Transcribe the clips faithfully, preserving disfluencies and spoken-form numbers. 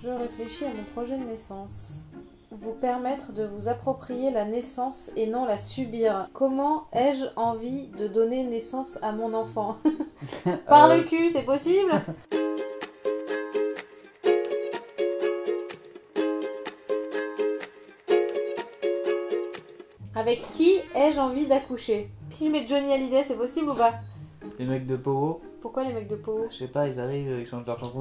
Je réfléchis à mon projet de naissance. Vous permettre de vous approprier la naissance et non la subir. Comment ai-je envie de donner naissance à mon enfant? Par le cul, c'est possible? Avec qui ai-je envie d'accoucher? Si je mets Johnny Hallyday, c'est possible ou pas? Les mecs de Pogo. Pourquoi les mecs de Pogo? Je sais pas, ils arrivent, ils chantent leur chanson.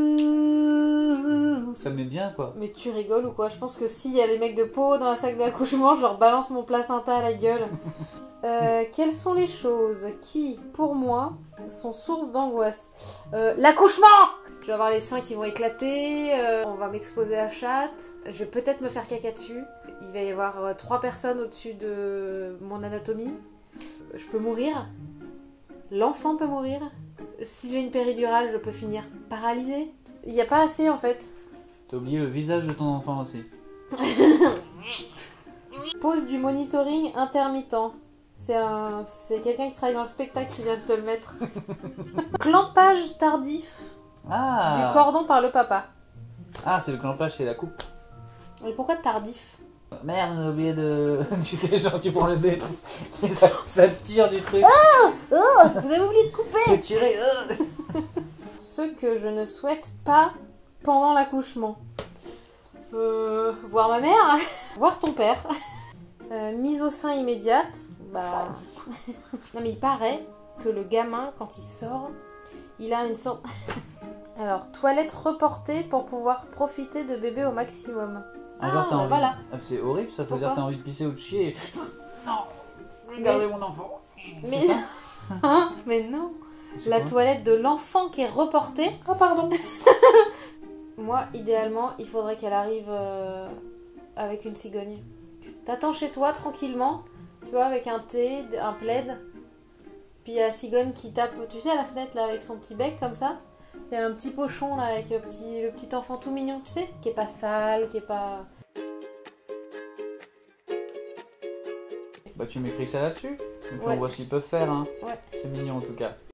Ça me met bien quoi. Mais tu rigoles ou quoi? Je pense que s'il y a les mecs de Pogo dans la salle d'accouchement, je leur balance mon placenta à la gueule. Euh, quelles sont les choses qui, pour moi, sont source d'angoisse? euh, L'accouchement! Je vais avoir les seins qui vont éclater, euh, on va m'exposer la chatte, je vais peut-être me faire caca dessus. Il va y avoir euh, trois personnes au-dessus de mon anatomie. Je peux mourir. L'enfant peut mourir. Si j'ai une péridurale, je peux finir paralysée. Il n'y a pas assez en fait. T'as oublié le visage de ton enfant aussi. Pose du monitoring intermittent. C'est un... c'est quelqu'un qui travaille dans le spectacle qui vient de te le mettre. Clampage tardif Ah. du cordon par le papa. Ah, c'est le clampage chez la coupe. Mais pourquoi tardif? Merde, on a oublié de... tu sais, genre tu prends le nez. ça, ça tire du truc. Oh, oh, vous avez oublié de couper. Faut tirer. Ce que je ne souhaite pas pendant l'accouchement. Euh, voir ma mère. Voir ton père. Euh, mise au sein immédiate. Bah... non mais il paraît que le gamin, quand il sort, il a une sorte... Alors, toilette reportée pour pouvoir profiter de bébé au maximum. Ah, genre, t'as bah envie... voilà. Ah, c'est horrible ça, ça veut Pourquoi? dire que t'as envie de pisser ou de chier. Et... non, je vais Mais- garder mon enfant. Mais, mais non. C'est La quoi toilette de l'enfant qui est reportée. Ah pardon. Moi, idéalement, il faudrait qu'elle arrive euh, avec une cigogne. T'attends chez toi tranquillement, tu vois, avec un thé, un plaid. Puis il y a la cigogne qui tape, tu sais, à la fenêtre là, avec son petit bec comme ça. Il y a un petit pochon là, avec le petit, le petit enfant tout mignon, tu sais, qui est pas sale, qui est pas... Bah tu m'écris ça là-dessus. Et puis Ouais. on voit ce qu'ils peuvent faire. Hein. Ouais. C'est mignon en tout cas.